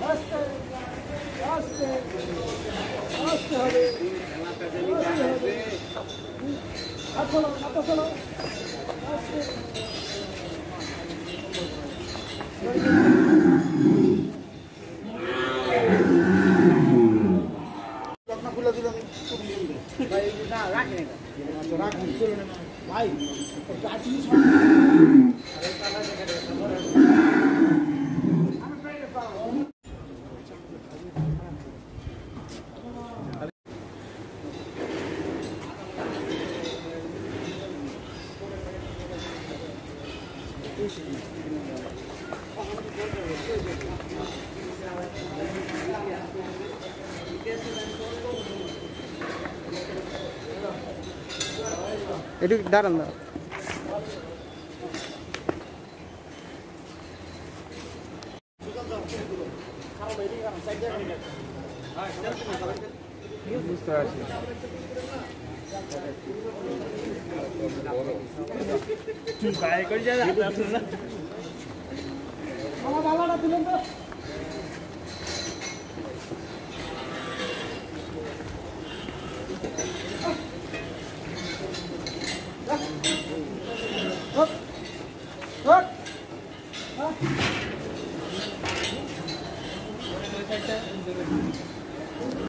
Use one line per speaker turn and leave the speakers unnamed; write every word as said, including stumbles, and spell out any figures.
আস্তে আস্তে আস্তে হবে হাত চলো হাত চলো আস্তে চকনা খুলে দিল ভাই না রাখেন এটা আচ্ছা রাখুন চলুন ভাই গাড়ি
একটু দাঁড়ান না বুঝতে পারছি গায়ে করে যা
আমার বাবাটা দিলেন তো